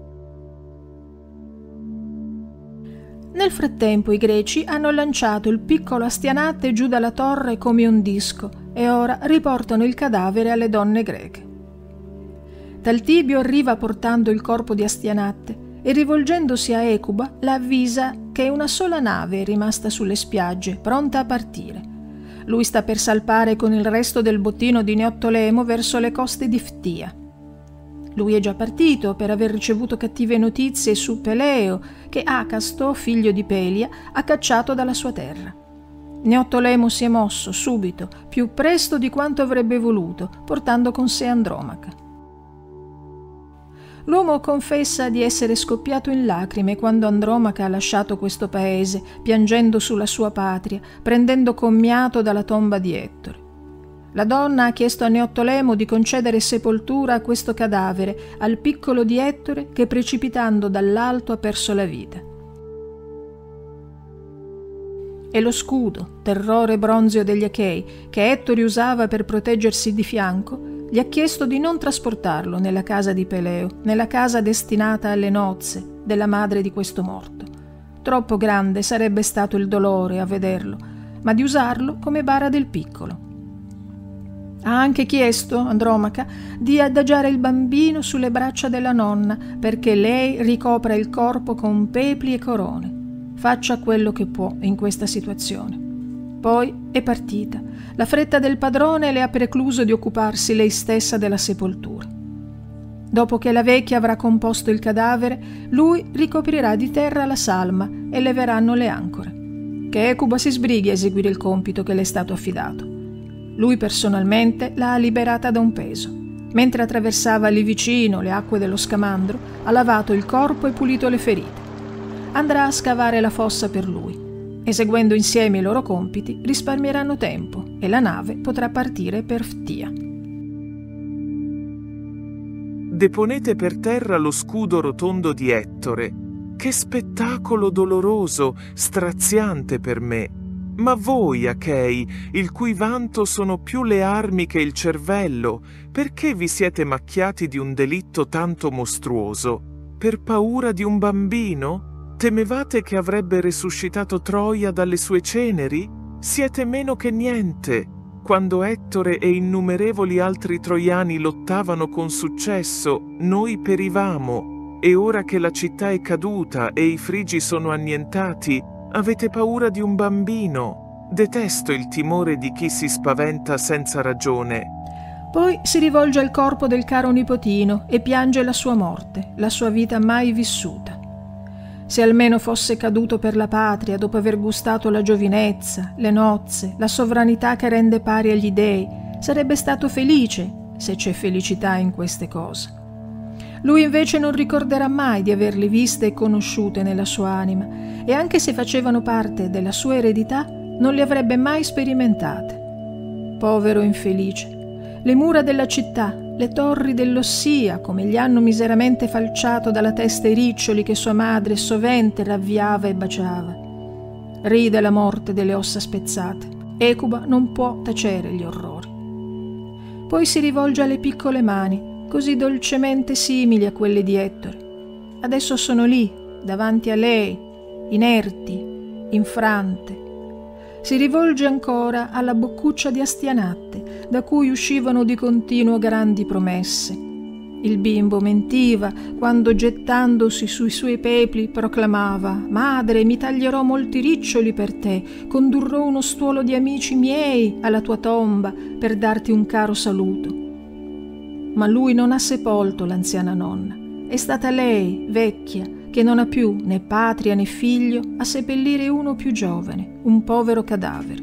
Nel frattempo i greci hanno lanciato il piccolo Astianate giù dalla torre come un disco e ora riportano il cadavere alle donne greche. Taltibio arriva portando il corpo di Astianate e rivolgendosi a Ecuba la avvisa che una sola nave è rimasta sulle spiagge, pronta a partire. Lui sta per salpare con il resto del bottino di Neottolemo verso le coste di Ftia. Lui è già partito per aver ricevuto cattive notizie su Peleo, che Acasto, figlio di Pelia, ha cacciato dalla sua terra. Neottolemo si è mosso subito, più presto di quanto avrebbe voluto, portando con sé Andromaca. L'uomo confessa di essere scoppiato in lacrime quando Andromaca ha lasciato questo paese, piangendo sulla sua patria, prendendo commiato dalla tomba di Ettore. La donna ha chiesto a Neottolemo di concedere sepoltura a questo cadavere, al piccolo di Ettore che precipitando dall'alto ha perso la vita. E lo scudo, terrore bronzeo degli Achei, che Ettore usava per proteggersi di fianco, gli ha chiesto di non trasportarlo nella casa di Peleo, nella casa destinata alle nozze della madre di questo morto. Troppo grande sarebbe stato il dolore a vederlo, ma di usarlo come bara del piccolo. Ha anche chiesto, Andromaca, di adagiare il bambino sulle braccia della nonna perché lei ricopra il corpo con pepli e corone. faccia quello che può in questa situazione. Poi è partita. La fretta del padrone le ha precluso di occuparsi lei stessa della sepoltura. Dopo che la vecchia avrà composto il cadavere, lui ricoprirà di terra la salma e leveranno le ancore. Che Ecuba si sbrighi a eseguire il compito che le è stato affidato. Lui personalmente l'ha liberata da un peso. Mentre attraversava lì vicino le acque dello Scamandro, ha lavato il corpo e pulito le ferite. Andrà a scavare la fossa per lui. Eseguendo insieme i loro compiti, risparmieranno tempo e la nave potrà partire per Ftia. Deponete per terra lo scudo rotondo di Ettore. Che spettacolo doloroso, straziante per me. Ma voi, Achei, il cui vanto sono più le armi che il cervello, perché vi siete macchiati di un delitto tanto mostruoso? Per paura di un bambino? Temevate che avrebbe resuscitato Troia dalle sue ceneri? Siete meno che niente. Quando Ettore e innumerevoli altri troiani lottavano con successo, noi perivamo. E ora che la città è caduta e i frigi sono annientati, avete paura di un bambino. Detesto il timore di chi si spaventa senza ragione. Poi si rivolge al corpo del caro nipotino e piange la sua morte, la sua vita mai vissuta. Se almeno fosse caduto per la patria dopo aver gustato la giovinezza, le nozze, la sovranità che rende pari agli dei, sarebbe stato felice, se c'è felicità in queste cose. Lui invece non ricorderà mai di averle viste e conosciute nella sua anima, e anche se facevano parte della sua eredità, non le avrebbe mai sperimentate. Povero infelice! Le mura della città, le torri dell'Ossia, come gli hanno miseramente falciato dalla testa i riccioli che sua madre sovente ravviava e baciava. Ride la morte delle ossa spezzate. Ecuba non può tacere gli orrori. Poi si rivolge alle piccole mani, così dolcemente simili a quelle di Ettore. Adesso sono lì, davanti a lei, inerti, infrante. Si rivolge ancora alla boccuccia di Astianatte, da cui uscivano di continuo grandi promesse. Il bimbo mentiva quando, gettandosi sui suoi pepli, proclamava: «Madre, mi taglierò molti riccioli per te, condurrò uno stuolo di amici miei alla tua tomba per darti un caro saluto». Ma lui non ha sepolto l'anziana nonna. È stata lei, vecchia, che non ha più né patria né figlio, a seppellire uno più giovane, un povero cadavere.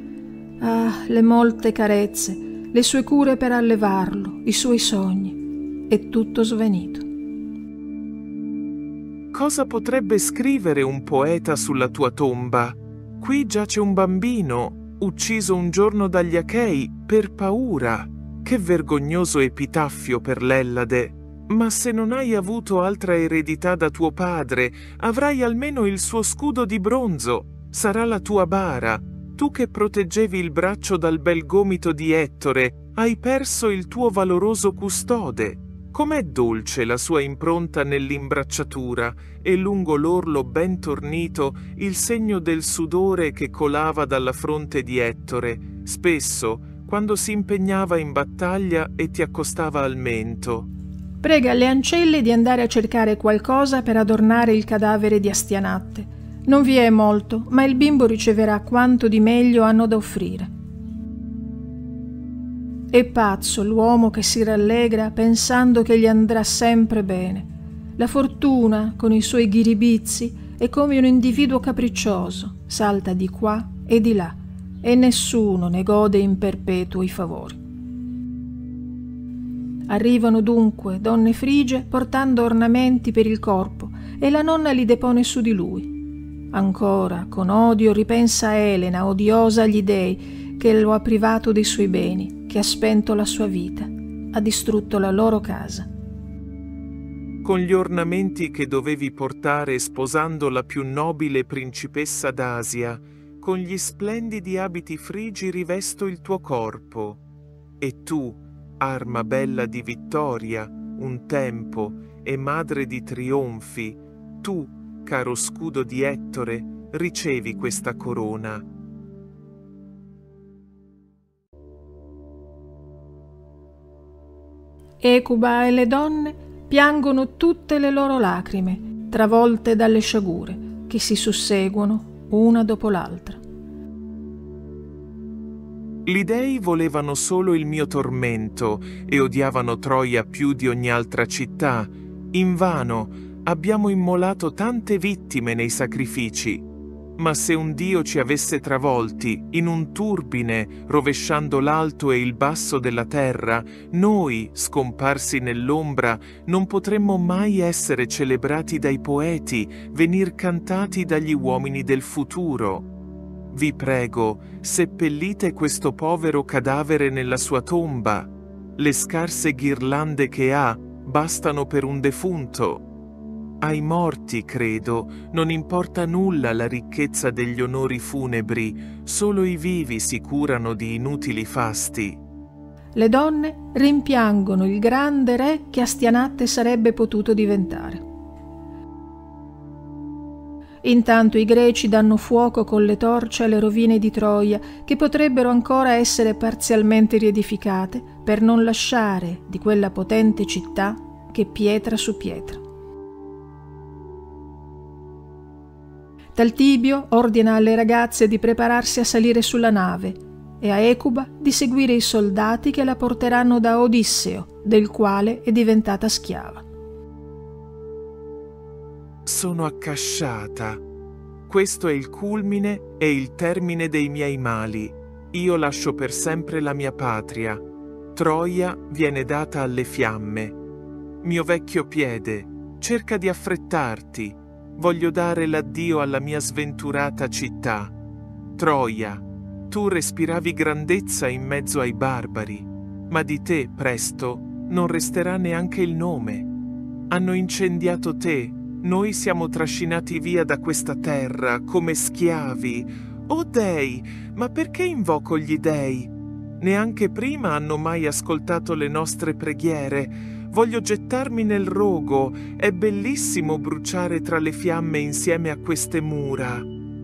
Ah, le molte carezze, le sue cure per allevarlo, i suoi sogni. È tutto svanito. Cosa potrebbe scrivere un poeta sulla tua tomba? Qui giace un bambino, ucciso un giorno dagli Achei per paura. Che vergognoso epitaffio per l'Ellade! Ma se non hai avuto altra eredità da tuo padre, avrai almeno il suo scudo di bronzo. Sarà la tua bara. Tu che proteggevi il braccio dal bel gomito di Ettore, hai perso il tuo valoroso custode. Com'è dolce la sua impronta nell'imbracciatura e lungo l'orlo ben tornito il segno del sudore che colava dalla fronte di Ettore, spesso quando si impegnava in battaglia e ti accostava al mento. Prega le ancelle di andare a cercare qualcosa per adornare il cadavere di Astianatte. Non vi è molto, ma il bimbo riceverà quanto di meglio hanno da offrire. È pazzo l'uomo che si rallegra pensando che gli andrà sempre bene. La fortuna, con i suoi ghiribizzi, è come un individuo capriccioso, salta di qua e di là, e nessuno ne gode in perpetuo i favori. Arrivano dunque donne frigie portando ornamenti per il corpo e la nonna li depone su di lui. Ancora, con odio, ripensa a Elena, odiosa agli dei, che lo ha privato dei suoi beni, che ha spento la sua vita, ha distrutto la loro casa. Con gli ornamenti che dovevi portare sposando la più nobile principessa d'Asia, con gli splendidi abiti frigi rivesto il tuo corpo. E tu, arma bella di vittoria, un tempo, e madre di trionfi, tu, caro scudo di Ettore, ricevi questa corona. Ecuba e le donne piangono tutte le loro lacrime, travolte dalle sciagure, che si susseguono una dopo l'altra. Gli dei volevano solo il mio tormento e odiavano Troia più di ogni altra città. Invano abbiamo immolato tante vittime nei sacrifici. Ma se un dio ci avesse travolti in un turbine, rovesciando l'alto e il basso della terra, noi, scomparsi nell'ombra, non potremmo mai essere celebrati dai poeti, venir cantati dagli uomini del futuro. Vi prego, seppellite questo povero cadavere nella sua tomba. Le scarse ghirlande che ha bastano per un defunto. Ai morti, credo, non importa nulla la ricchezza degli onori funebri, solo i vivi si curano di inutili fasti. Le donne rimpiangono il grande re che Astianatte sarebbe potuto diventare. Intanto i greci danno fuoco con le torce alle rovine di Troia, che potrebbero ancora essere parzialmente riedificate, per non lasciare di quella potente città che pietra su pietra. Taltibio ordina alle ragazze di prepararsi a salire sulla nave e a Ecuba di seguire i soldati che la porteranno da Odisseo, del quale è diventata schiava. Sono accasciata. Questo è il culmine e il termine dei miei mali. Io lascio per sempre la mia patria. Troia viene data alle fiamme. Mio vecchio piede, cerca di affrettarti. Voglio dare l'addio alla mia sventurata città. Troia, tu respiravi grandezza in mezzo ai barbari, ma di te, presto, non resterà neanche il nome. Hanno incendiato te, noi siamo trascinati via da questa terra come schiavi. Oh dei, ma perché invoco gli dei? Neanche prima hanno mai ascoltato le nostre preghiere. Voglio gettarmi nel rogo, è bellissimo bruciare tra le fiamme insieme a queste mura.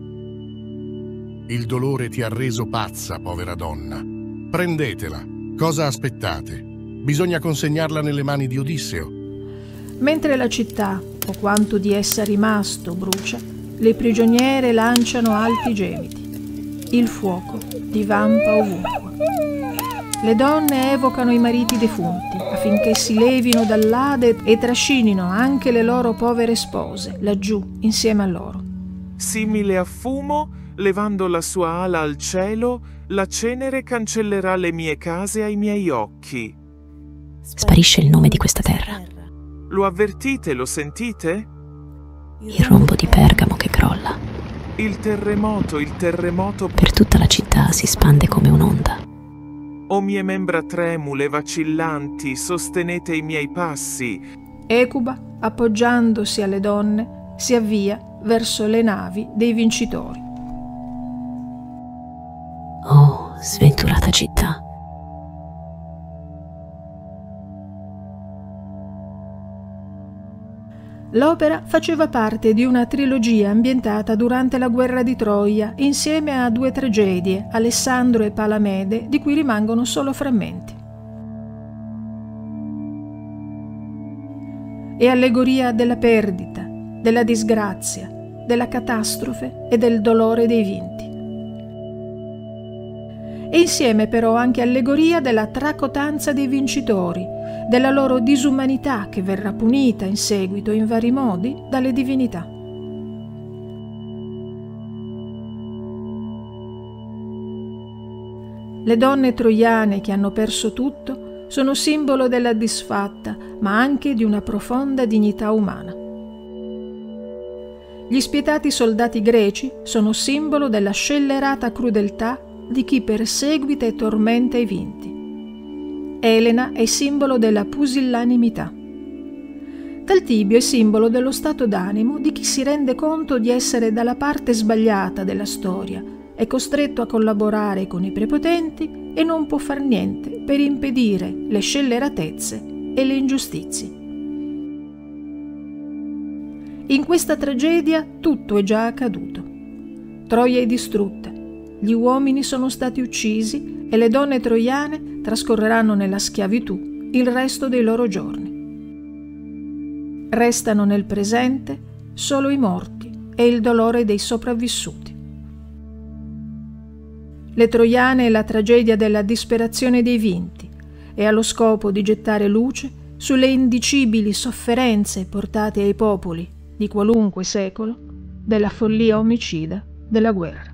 Il dolore ti ha reso pazza, povera donna. Prendetela. Cosa aspettate? Bisogna consegnarla nelle mani di Odisseo. Mentre la città, o quanto di essa rimasto, brucia, le prigioniere lanciano alti gemiti. Il fuoco divampa ovunque. Le donne evocano i mariti defunti affinché si levino dall'Ade e trascinino anche le loro povere spose laggiù insieme a loro. Simile a fumo, levando la sua ala al cielo, la cenere cancellerà le mie case ai miei occhi. Sparisce il nome di questa terra. Lo avvertite, lo sentite? Il rombo di Pergamo che crolla. Il terremoto, il terremoto. Per tutta la città si spande come un'onda. O mie membra tremule, vacillanti, sostenete i miei passi. Ecuba, appoggiandosi alle donne, si avvia verso le navi dei vincitori. Oh, sventurata città! L'opera faceva parte di una trilogia ambientata durante la guerra di Troia, insieme a due tragedie, Alessandro e Palamede, di cui rimangono solo frammenti. È allegoria della perdita, della disgrazia, della catastrofe e del dolore dei vinti. E insieme però anche allegoria della tracotanza dei vincitori, della loro disumanità che verrà punita in seguito in vari modi dalle divinità. Le donne troiane che hanno perso tutto sono simbolo della disfatta, ma anche di una profonda dignità umana. Gli spietati soldati greci sono simbolo della scellerata crudeltà di chi perseguita e tormenta i vinti. Elena è simbolo della pusillanimità. Taltibio è simbolo dello stato d'animo di chi si rende conto di essere dalla parte sbagliata della storia, è costretto a collaborare con i prepotenti e non può far niente per impedire le scelleratezze e le ingiustizie. In questa tragedia tutto è già accaduto. Troia è distrutta, gli uomini sono stati uccisi e le donne troiane trascorreranno nella schiavitù il resto dei loro giorni. Restano nel presente solo i morti e il dolore dei sopravvissuti. Le Troiane è la tragedia della disperazione dei vinti e ha lo scopo di gettare luce sulle indicibili sofferenze portate ai popoli di qualunque secolo della follia omicida della guerra.